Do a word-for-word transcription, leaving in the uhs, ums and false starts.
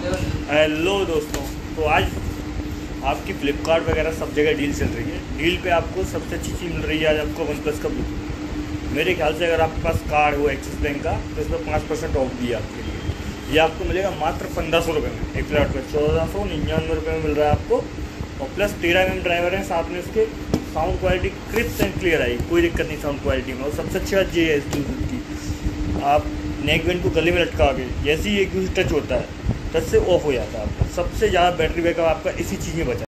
Hello दोस्तों, तो आज आपकी फ्लिपकार्ट वगैरह सब जगह डील चल रही है। डील पे आपको सबसे अच्छी चीज़ मिल रही है आज आपको वन प्लस का ब्लूटूथ। मेरे ख्याल से अगर आपके पास कार्ड हो एक्सिस बैंक का तो इसमें पाँच परसेंट ऑफ भी है आपके लिए। ये आपको मिलेगा मात्र पंद्रह सौ रुपये में। एक फ्लैट में चौदह सौ निन्यानवे रुपये में मिल रहा है आपको। और प्लस तेरह एम एम ड्राइवर है, साथ में उसके sound quality crisp and clear आई, कोई दिक्कत नहीं साउंड क्वालिटी में। और सबसे अच्छी बात ये है इस ब्लूटूथ की, आप नेक बैंड को गले में लटका के जैसे ही एक टच होता है टच से ऑफ हो जाता है आपका। सबसे ज़्यादा बैटरी बैकअप आपका इसी चीज़ में बचा।